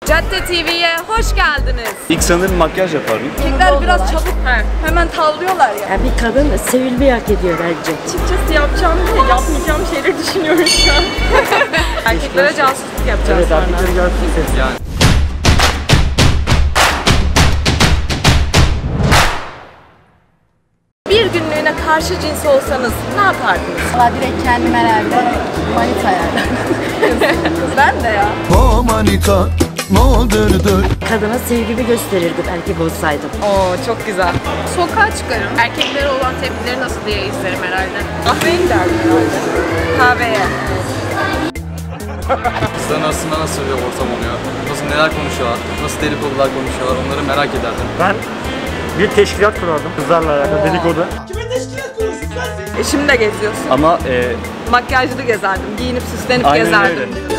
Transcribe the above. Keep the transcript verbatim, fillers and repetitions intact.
Cadde T V'ye hoş geldiniz. İlk sanırım makyaj yapardım. Erkekler biraz çabuk he. hemen tavlıyorlar ya. Yani bir kadın sevilmeyi hak ediyor bence. Açıkçası yapacağım şey, yapmayacağım şeyleri düşünüyorum şu an. Erkeklere casusluk yapacağız Evet, sonra. erkeklere casusluk yani. Bir günlüğüne karşı cins olsanız ne yapardınız? Valla direkt kendim herhalde manita yani. Ben de ya. O manita no'dur. Kadına sevgimi gösterirdim erkek olsaydım. Oo çok güzel. Sokağa çıkarım. Erkeklere olan tepkileri nasıl diye izlerim herhalde. Kahveye giderdim herhalde. Kahveye. Kızların arasında nasıl bir ortam oluyor? Nasıl neler konuşuyorlar? Nasıl dedikodular konuşuyorlar? Onları merak ederdim. Ben bir teşkilat kurardım kızlarla alakalı dedikodu. Eşimle geziyorsun. Ama e, Makyajlı gezerdim. Giyinip süslenip aynen gezerdim. öyle.